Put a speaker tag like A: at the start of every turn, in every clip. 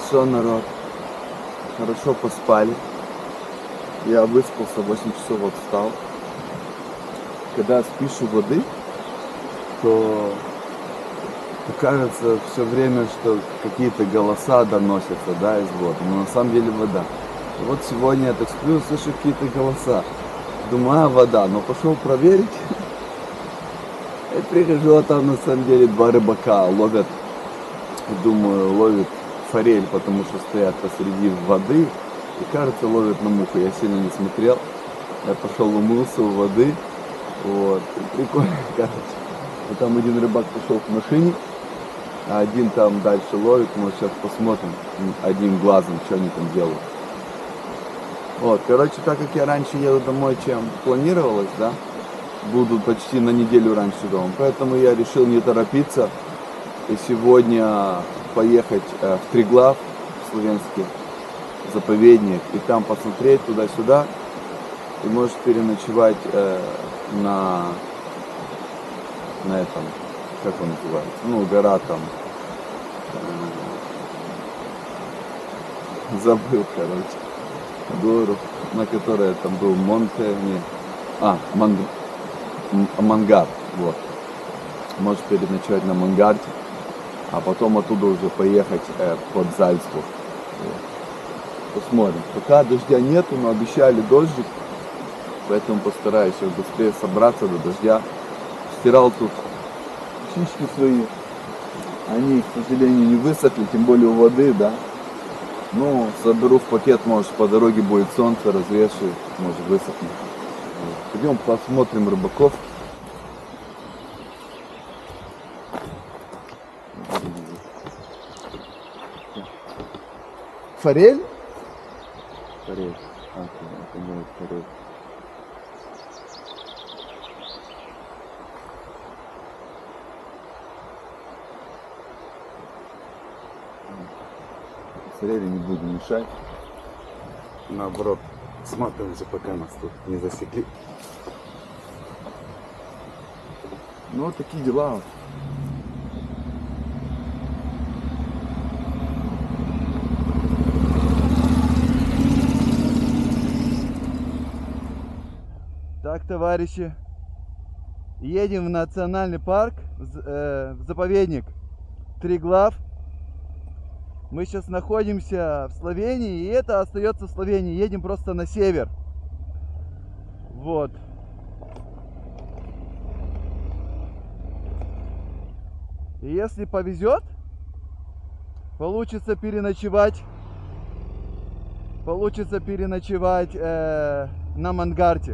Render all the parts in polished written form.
A: что, народ? Хорошо поспали. Я выспался, 8 часов вот встал. Когда спишь у воды, то кажется все время, что какие-то голоса доносятся, да, из воды. Но на самом деле вода. И вот сегодня я так сплю, слышу какие-то голоса. Думаю, вода. Но пошел проверить. И прихожу, а там на самом деле два рыбака ловят. Думаю, ловят форель, потому что стоят посреди воды. И кажется, ловят на муху. Я сильно не смотрел. Я пошел умылся у воды. Вот. И прикольно, короче. И там один рыбак пошел к машине, а один там дальше ловит. Мы сейчас посмотрим одним глазом, что они там делают. Вот, короче, так как я раньше еду домой, чем планировалось, да, буду почти на неделю раньше дома. Поэтому я решил не торопиться и сегодня поехать в Триглав, в Словенский заповедник, и там посмотреть туда-сюда. И может переночевать на этом, как он называется, ну, гора там, забыл, короче, гору, на которой там был Мангар, вот. Может переночевать на Мангарте, а потом оттуда уже поехать под Зальцбург. Вот. Посмотрим. Пока дождя нету, но обещали дождик, поэтому постараюсь быстрее собраться до дождя. Стирал тут птички свои, они, к сожалению, не высохли, тем более у воды, да. Ну, соберу в пакет, может, по дороге будет солнце, развешу, может, высохнет. Пойдем посмотрим рыбаков. Форель? Форель. Это не форель. Форели не будем мешать. Наоборот, сматываемся, пока нас тут не засекли. Ну, вот такие дела. Так, товарищи, едем в национальный парк, в заповедник Триглав. Мы сейчас находимся в Словении, и это остается в Словении. Едем просто на север. Вот. И если повезет, получится переночевать на Мангарте.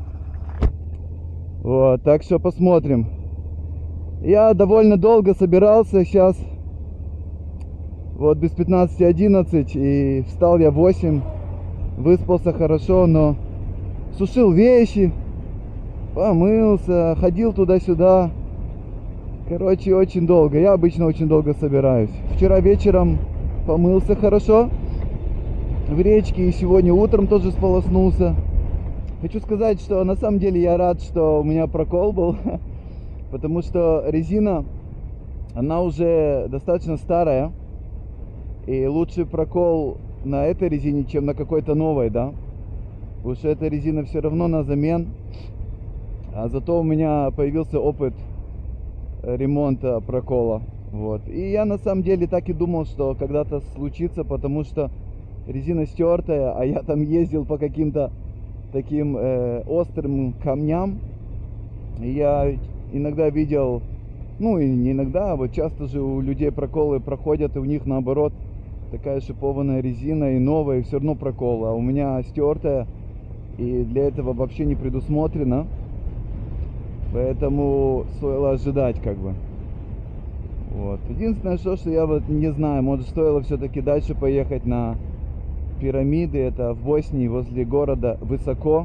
A: Вот, так что посмотрим. Я довольно долго собирался, сейчас вот без 15:11, и встал я в 8, выспался хорошо, но сушил вещи, помылся, ходил туда-сюда. Короче, очень долго. Я обычно очень долго собираюсь. Вчера вечером помылся хорошо в речке, и сегодня утром тоже сполоснулся. Хочу сказать, что на самом деле я рад, что у меня прокол был, потому что резина, она уже достаточно старая. И лучше прокол на этой резине, чем на какой-то новой, да. Потому что эта резина все равно на замен. А зато у меня появился опыт ремонта прокола. Вот. И я на самом деле так и думал, что когда-то случится, потому что резина стертая, а я там ездил по каким-то таким острым камням. И я иногда видел, ну и не иногда, а вот часто же у людей проколы проходят, и у них наоборот такая шипованная резина и новая, и все равно прокол. А у меня стертая, и для этого вообще не предусмотрено. Поэтому стоило ожидать, как бы. Вот. Единственное, что я вот не знаю, может, стоило все-таки дальше поехать на пирамиды. Это в Боснии, возле города Високо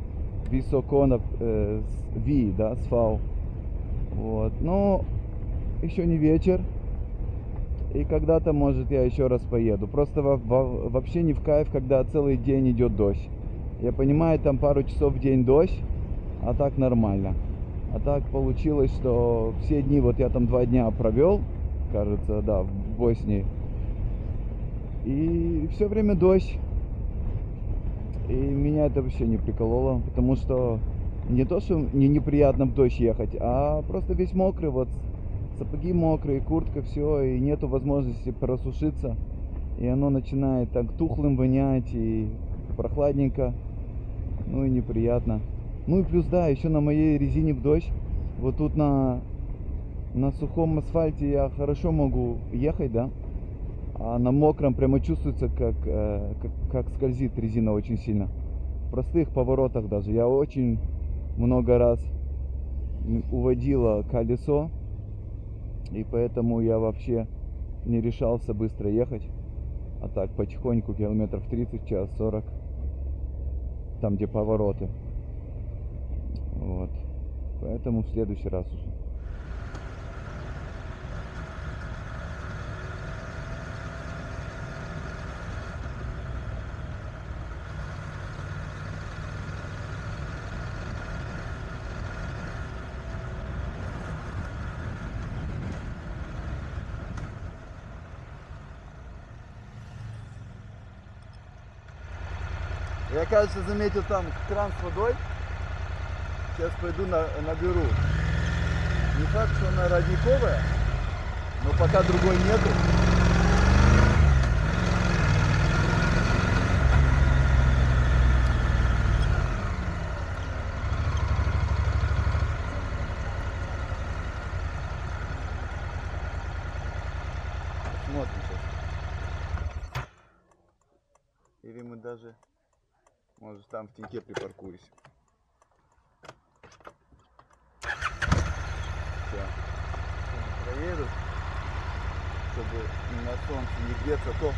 A: Ви, да, с Фау. Вот. Но еще не вечер. И когда-то, может, я еще раз поеду. Просто вообще не в кайф, когда целый день идет дождь. Я понимаю, там пару часов в день дождь, а так нормально. А так получилось, что все дни, вот я там 2 дня провел, кажется, да, в Боснии. И все время дождь. И меня это вообще не прикололо, потому что не то, что мне неприятно в дождь ехать, а просто весь мокрый, вот сапоги мокрые, куртка, все, и нету возможности просушиться. И оно начинает так тухлым вонять, и прохладненько, ну и неприятно. Ну и плюс, да, еще на моей резине в дождь, вот тут на сухом асфальте я хорошо могу ехать, да, а на мокром прямо чувствуется, как скользит резина очень сильно. В простых поворотах даже. Я очень много раз уводила колесо, и поэтому я вообще не решался быстро ехать. А так потихоньку, километров 30 в час, 40, там где повороты. Вот. Поэтому в следующий раз уже. Я, кажется, заметил там кран с водой. Сейчас пойду наберу. Не факт, что она родниковая, но пока другой нету. Смотрим сейчас. Или мы даже, может, там в теньке припаркуюсь. Все. Проеду, чтобы на солнце не греться, то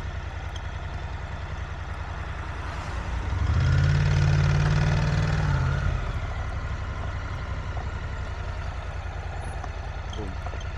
A: бум.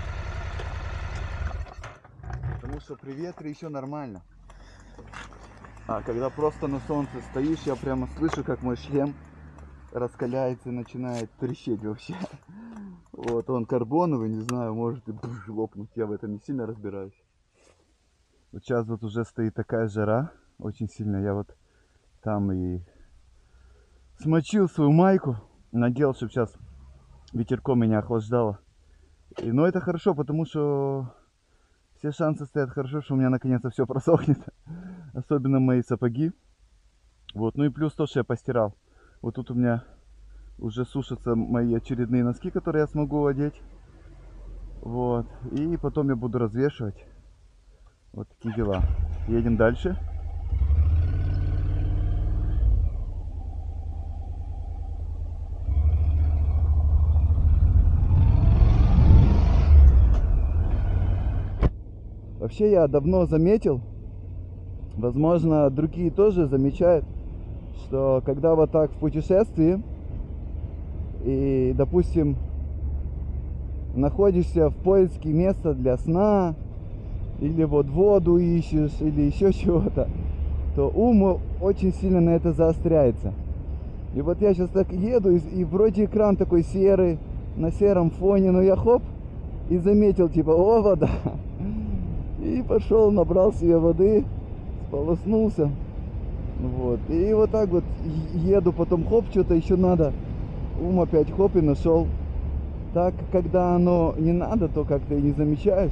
A: Потому что при ветре еще нормально. А когда просто на солнце стоишь, я прямо слышу, как мой шлем раскаляется и начинает трещать вообще. Вот, он карбоновый, не знаю, может и лопнуть, я в этом не сильно разбираюсь. Вот сейчас вот уже стоит такая жара, очень сильно. Я вот там и смочил свою майку, надел, чтобы сейчас ветерком меня охлаждало. Но это хорошо, потому что все шансы стоят хорошо, что у меня наконец-то все просохнет. Особенно мои сапоги. Вот, ну и плюс то, что я постирал. Вот тут у меня уже сушатся мои очередные носки, которые я смогу одеть. Вот, и потом я буду развешивать. Вот такие дела. Едем дальше. Вообще я давно заметил, возможно, другие тоже замечают, что когда вот так в путешествии и, допустим, находишься в поиске места для сна, или вот воду ищешь, или еще чего-то, то ум очень сильно на это заостряется. И вот я сейчас так еду, и вроде экран такой серый, на сером фоне, но я хоп, и заметил, типа, о, вода. И пошел, набрал себе воды, сполоснулся. Вот. И вот так вот еду, потом хоп, что-то еще надо. Ум опять хоп и нашел. Так, когда оно не надо, то как-то и не замечаешь.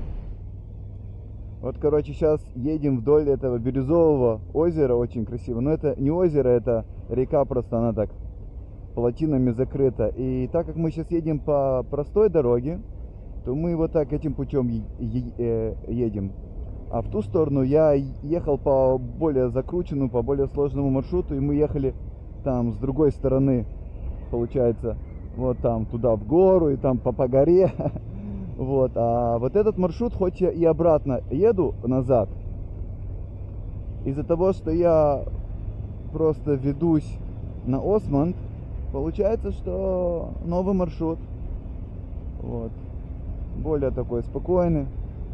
A: Вот, короче, сейчас едем вдоль этого бирюзового озера, очень красиво. Но это не озеро, это река просто, она так плотинами закрыта. И так как мы сейчас едем по простой дороге, то мы вот так этим путем едем. А в ту сторону я ехал по более закрученному, по более сложному маршруту, и мы ехали там с другой стороны, получается, вот там туда в гору, и там по горе. Вот, а вот этот маршрут, хоть я и обратно еду назад, из-за того, что я просто ведусь на Османд, получается, что новый маршрут, вот, более такой спокойный,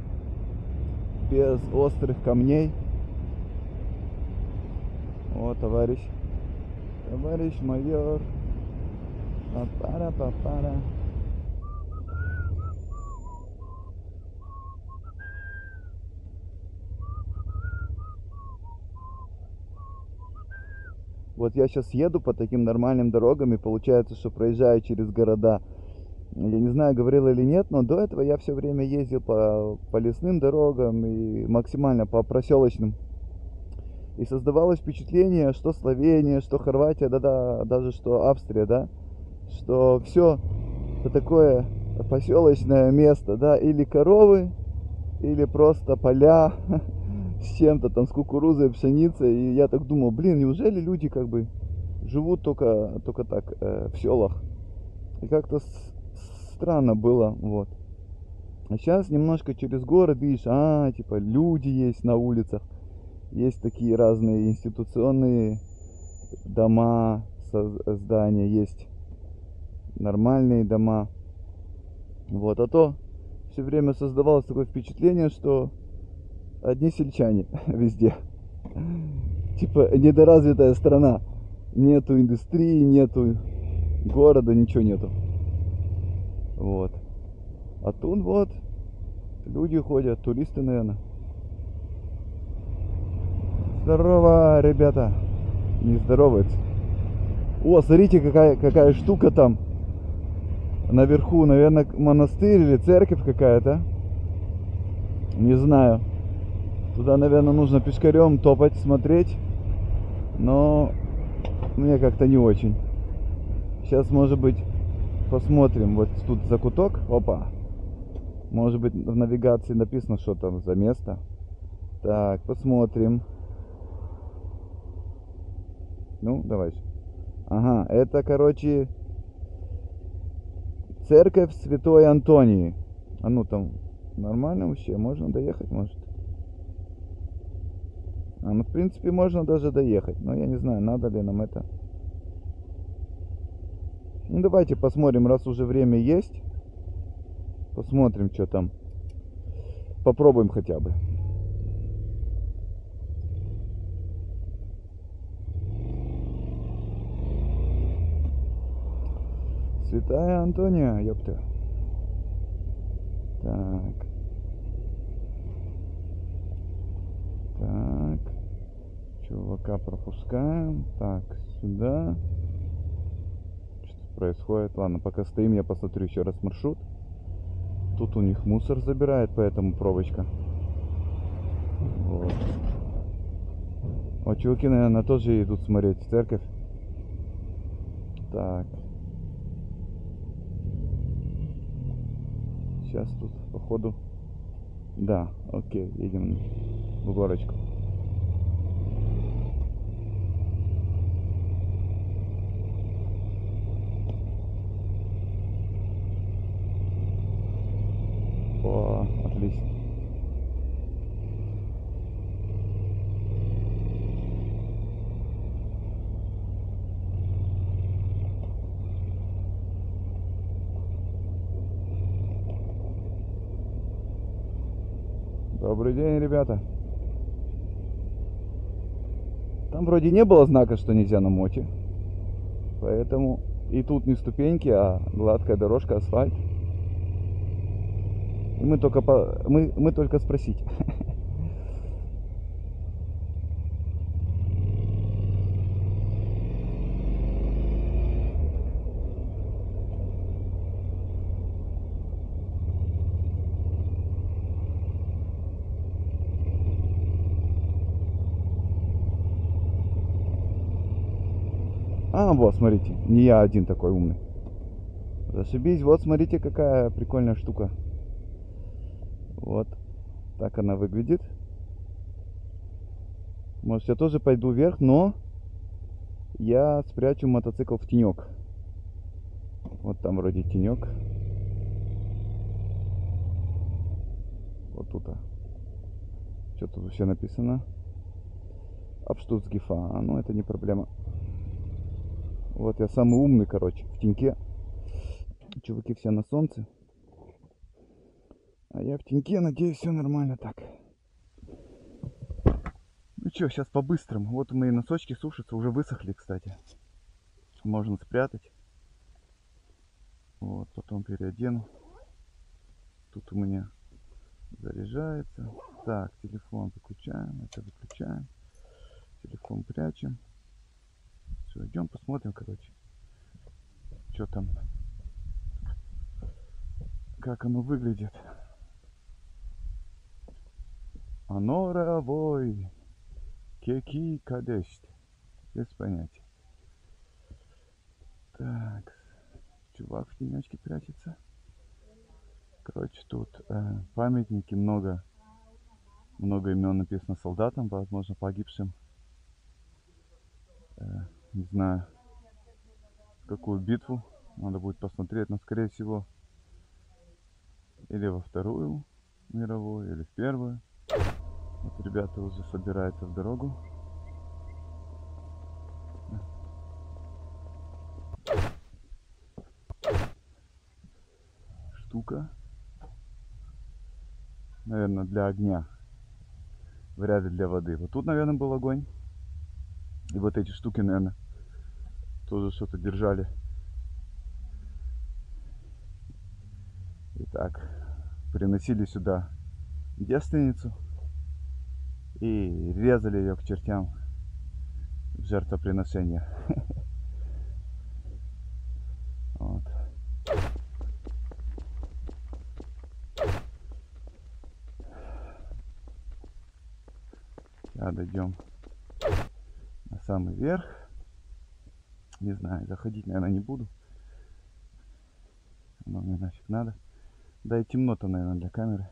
A: без острых камней. Вот, товарищ майор, папара. Вот я сейчас еду по таким нормальным дорогам, и получается, что проезжаю через города. Я не знаю, говорил или нет, но до этого я все время ездил по лесным дорогам и максимально по проселочным. И создавалось впечатление, что Словения, что Хорватия, да-да, даже что Австрия, да, что все это такое поселочное место, да, или коровы, или просто поля с чем-то там, с кукурузой, пшеницей. И я так думал, блин, неужели люди как бы живут только так в селах? И как-то странно было, вот. А сейчас немножко через город видишь, типа люди есть на улицах, есть такие разные институционные дома, здания, есть нормальные дома. Вот, а то все время создавалось такое впечатление, что одни сельчане везде. Типа недоразвитая страна. Нету индустрии, нету города, ничего нету. Вот. А тут вот люди ходят, туристы, наверное. Здорово, ребята. Не здороваются. О, смотрите, какая штука там. Наверху, наверное, монастырь или церковь какая-то. Не знаю. Туда, наверное, нужно пешкарем топать, смотреть. Но мне как-то не очень. Сейчас, может быть, посмотрим. Вот тут закуток. Опа. Может быть, в навигации написано, что там за место. Так, посмотрим. Ну, давай. Ага, это, короче, церковь Святой Антонии. А ну там нормально вообще? Можно доехать, может? Ну, в принципе, можно даже доехать. Но я не знаю, надо ли нам это. Ну, давайте посмотрим, раз уже время есть. Посмотрим, что там. Попробуем хотя бы. Святая Антония, ёпта. Так. Так. Чувака пропускаем. Так, сюда. Что происходит? Ладно, пока стоим, я посмотрю еще раз маршрут. Тут у них мусор забирает, поэтому пробочка. Вот. Вот чуваки, наверное, тоже идут смотреть церковь. Так. Сейчас тут, походу. Да, окей, едем в горочку. О, отлично. Добрый день, ребята. Там вроде не было знака, что нельзя на моте. Поэтому и тут не ступеньки, а гладкая дорожка, асфальт. И мы только спросить. Вот, смотрите, не я один такой умный. Зашибись, вот смотрите, какая прикольная штука. Вот, так она выглядит. Может, я тоже пойду вверх, но я спрячу мотоцикл в тенек. Вот там вроде тенек. Вот тут. Что тут вообще написано? Абштуцгефа. Ну, это не проблема. Вот я самый умный, короче, в теньке. Чуваки все на солнце. А я в теньке, надеюсь, все нормально так. Ну что, сейчас по-быстрому. Вот мои носочки сушатся, уже высохли, кстати. Можно спрятать. Вот, потом переодену. Тут у меня заряжается. Так, телефон выключаем, это выключаем. Телефон прячем. Все, идем посмотрим, короче, что там, как оно выглядит. Аноравой, кеки кадест. Без понятия. Так, чувак в тенечке прячется. Короче, тут памятники, много имен написано солдатам, возможно, погибшим. Не знаю, в какую битву. Надо будет посмотреть, но скорее всего или во Вторую мировую, или в Первую. Вот ребята уже собираются в дорогу. Штука, наверное, для огня, вряд ли для воды. Вот тут, наверное, был огонь. И вот эти штуки, наверное, тоже что-то держали. Итак, приносили сюда девственницу и резали ее к чертям в жертвоприношение. Вот. Сейчас дойдем на самый верх. Не знаю, заходить, наверное, не буду. Оно мне нафиг надо. Да и темно-то, наверное, для камеры.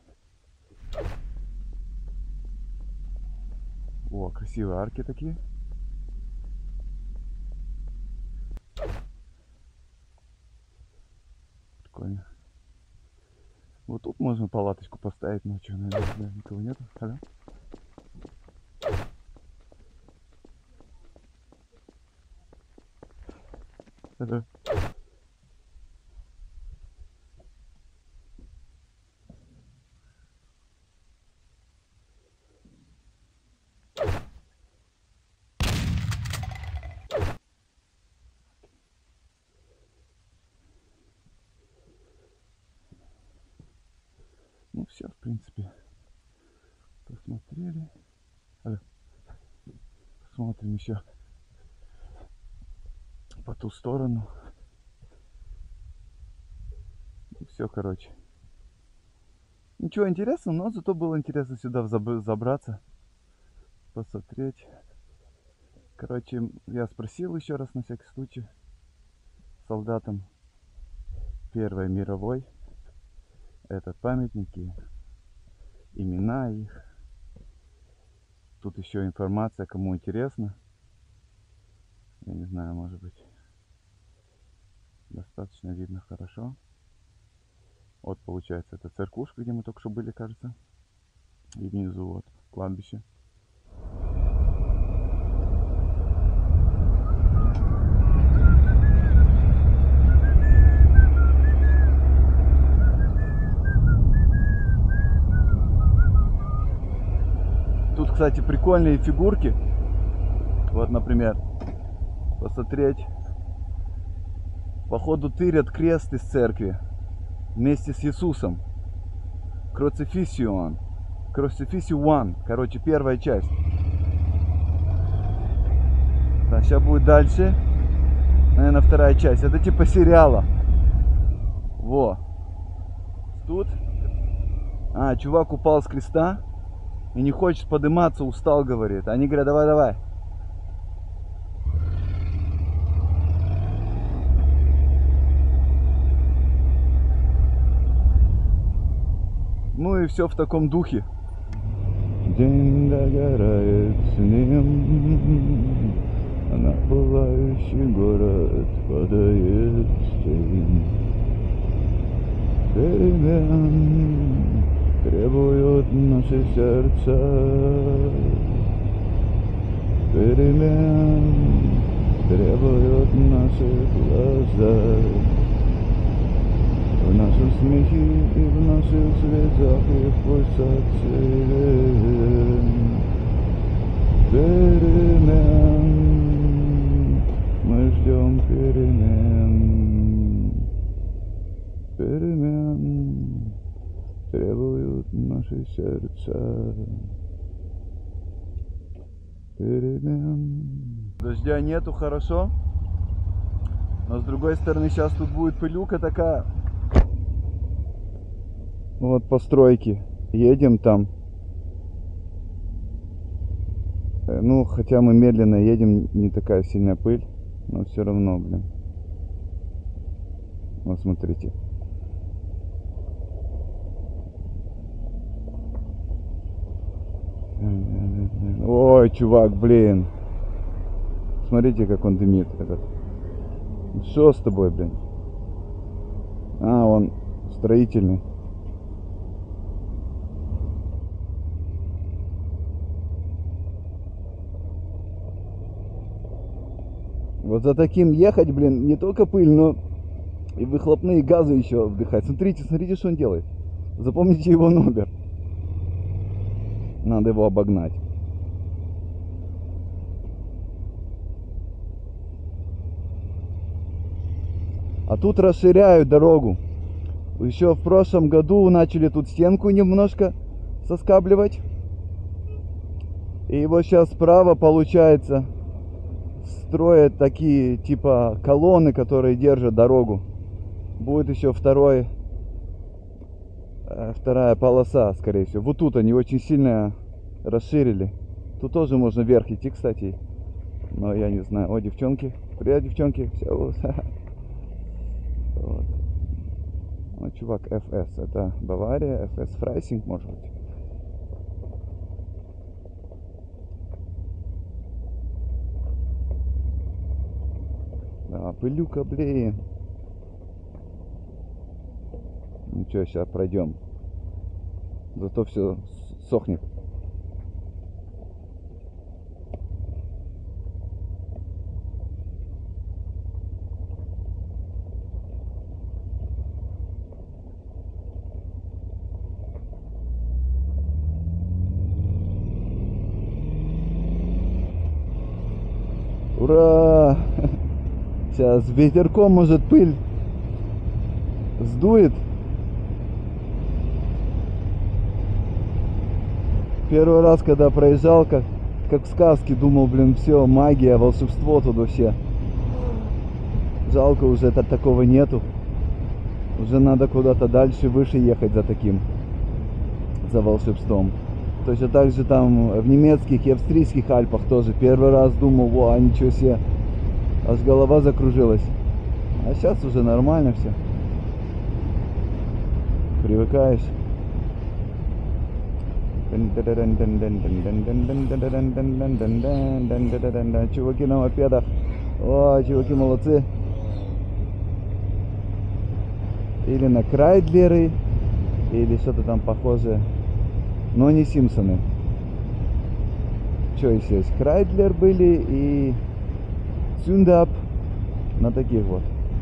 A: О, красивые арки такие. Прикольно. Вот тут можно палаточку поставить ночью, наверное, никого нету. Алло. Алло. Ну все, в принципе, посмотрели. Алло. Посмотрим еще по ту сторону. И все, короче. Ничего интересного, но зато было интересно сюда забраться, посмотреть. Короче, я спросил еще раз на всякий случай солдатам Первой мировой этот памятники, имена их. Тут еще информация, кому интересно. Я не знаю, может быть, достаточно видно хорошо. Вот получается, это церквушка, где мы только что были, кажется. И внизу вот кладбище. Тут, кстати, прикольные фигурки. Вот, например, посмотреть. Походу тырят крест из церкви вместе с Иисусом. Crucifixion. Crucifixion. Короче, первая часть. Так, сейчас будет дальше. Наверное, вторая часть. Это типа сериала. Во. Тут. Чувак упал с креста и не хочет подниматься, устал, говорит. Они говорят, давай, давай. Ну и все в таком духе. День догорает с ним, а на пылающий город падает тень. Перемен требуют наши сердца, перемен требуют наши глаза. В нашем смехе и в наших слезах и в пульсации перемен. Мы ждем перемен. Перемен требуют наши сердца. Дождя нету, хорошо. Но с другой стороны, сейчас тут будет пылюка такая. Вот постройки. Едем там. Ну, хотя мы медленно едем, не такая сильная пыль. Но все равно, блин. Вот смотрите. Ой, чувак, блин. Смотрите, как он дымит этот. Что с тобой, блин? А, он строительный. Вот за таким ехать, блин, не только пыль, но и выхлопные газы еще вдыхать. Смотрите, смотрите, что он делает. Запомните его номер. Надо его обогнать. А тут расширяют дорогу. Еще в прошлом году начали тут стенку немножко соскабливать. И вот сейчас справа, получается, строят такие типа колонны, которые держат дорогу. Будет еще вторая полоса, скорее всего. Вот тут они очень сильно расширили. Тут тоже можно вверх идти, кстати. Но я не знаю. О, девчонки. Привет, девчонки. Все. Вот. О, чувак, FS. Это Бавария. FS Фрайсинг, может быть. Да, пылюка, блин. Ну что, сейчас пройдем. Зато все сохнет. Ура! Сейчас ветерком, может, пыль сдует. Первый раз, когда проезжал, как в сказке, думал, блин, все, магия, волшебство тут вообще. Жалко, уже такого нету. Уже надо куда-то дальше, выше ехать за таким, за волшебством. Точно так же там в немецких и австрийских Альпах тоже. Первый раз думал, во, ничего себе. Аж голова закружилась. А сейчас уже нормально все. Привыкаешь. Чуваки на мопедах. О, чуваки молодцы. Или на Крайдлеры, или что-то там похожее. Но не Симпсоны. Что еще есть? Крайдлер были и Цюндап. На таких вот.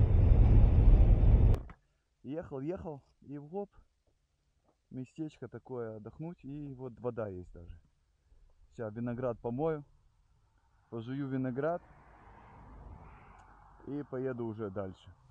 A: Ехал и в лоб. Местечко такое отдохнуть, и вот вода есть даже. Сейчас виноград помою, пожую виноград и поеду уже дальше.